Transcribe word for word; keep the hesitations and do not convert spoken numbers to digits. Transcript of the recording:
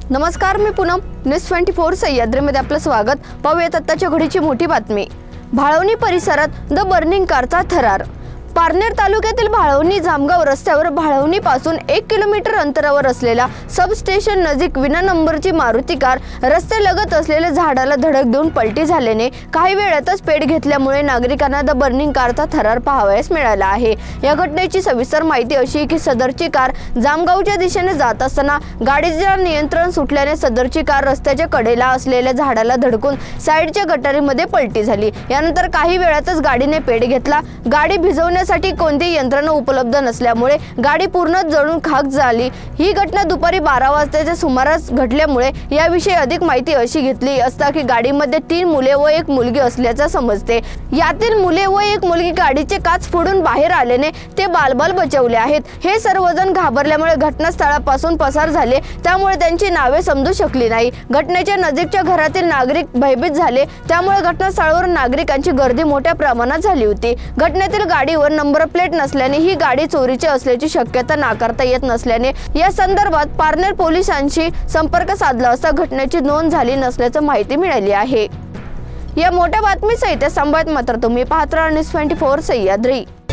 नमस्कार, मी Poonam. News twenty four सह्याद्रीमध्ये आपलं स्वागत. पाहूयात आत्ताच्या घडीची मोठी बातमी. भाळवणी परिसरात द बर्निंग कारचा थरार. पारनेर तालुक्यातील भाळवणी जामगाव रस्त्यावर भाळवणी पासून एक किलोमीटर अंतरावर असलेल्या सबस्टेशन नजीक विना नंबरची मारुती कार रस्त्यालगत असलेल्या झाडाला धडक देऊन पलटी झाल्याने काही वेळातच पेट घेतल्यामुळे नागरिकांना द बर्निंग कारचा थरार पाहावयास मिळाला आहे. या घटनेची सविस्तर माहिती अशी की सदरची कार जामगावच्या दिशेने जात असताना गाडीचे नियंत्रण सुटल्याने सदरची कार रस्त्याच्या कडेला असलेल्या झाडाला धडकून साईडच्या गटारीमध्ये पलटी झाली. यानंतर काही वेळातच गाडीने पेट घेतला. गाडी भिजवण्यासाठी कोणतीही यंत्रणा उपलब्ध नसल्यामुळे गाडी पूर्ण जळून खाक झाली. ही घटना दुपारी बारा वाजताच्या सुमारास घडल्यामुळे याविषयी अधिक माहिती अशी घेतली असता की गाडीमध्ये तीन मुले व एक मुलगी असल्याचे समजते. यातील मुले व एक मुलगी गाडीचे काच फोडून बाहेर आल्याने ते बालबाल बचावले आहेत. हे सर्वजण घाबरल्यामुळे घटनास्थळापासून पसार झाले, त्यामुळे त्यांची नावे समजू शकली नाही. घटनेच्या नजीकच्या घरातील नागरिक भयभीत झाले, त्यामुळे घटनास्थळावर नागरिकांची गर्दी मोठ्या प्रमाणात झाली होती. घटनेतील गाडीवर नंबर प्लेट नसल्याने ही गाडी चोरीची असल्याची शक्यता नाकारता येत नसल्याने या संदर्भात पारनेर पोलिसांशी संपर्क साधला असता घटनेची नोंद झाली नसल्याची माहिती मिळाली आहे. या मोठ्या बातमीसहित संवाद मात्र तुम्ही पाहत राहा न्यूज ट्वेंटी फोर सह्याद्री.